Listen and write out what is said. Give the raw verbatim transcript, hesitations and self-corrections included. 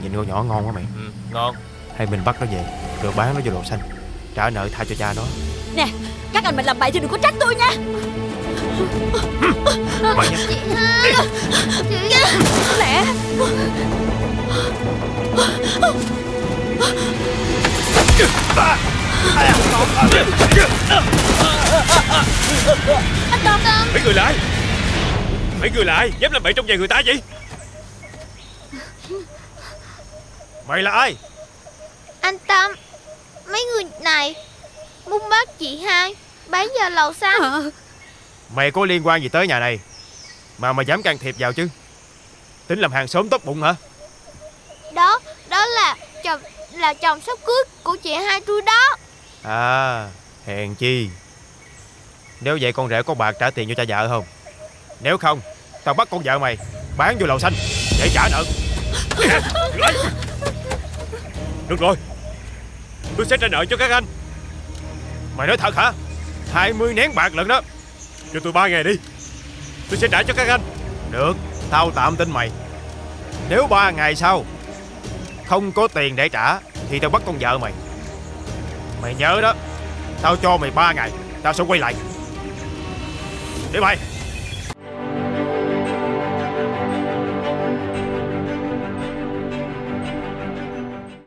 Nhìn con nhỏ ngon quá mày. Ừ, ngon. Hay mình bắt nó về rồi bán nó vô đồ xanh, trả nợ tha cho cha nó. Nè, các anh mình làm bậy thì đừng có trách tôi nha. Mày nha. Chị hai, chị Mẹ. Anh Tâm. Mấy người lại. Mấy người lại dám làm bậy trong nhà người ta vậy? Mày là ai? Anh Tâm, mấy người này muốn bắt chị hai bán vào lầu xanh. à. Mày có liên quan gì tới nhà này mà mày dám can thiệp vào chứ? Tính làm hàng xóm tốt bụng hả? Đó, đó là chồng là chồng sắp cưới của chị hai tôi đó. À, hèn chi. Nếu vậy con rể có bạc trả tiền cho cha vợ không? Nếu không, tao bắt con vợ mày bán vô lầu xanh để trả nợ. Được rồi, tôi sẽ trả nợ cho các anh. Mày nói thật hả? Hai mươi nén bạc lần đó. Cho tôi ba ngày đi, tôi sẽ trả cho các anh. Được, tao tạm tin mày. Nếu ba ngày sau không có tiền để trả thì tao bắt con vợ mày. Mày nhớ đó, tao cho mày ba ngày, tao sẽ quay lại. Đi mày.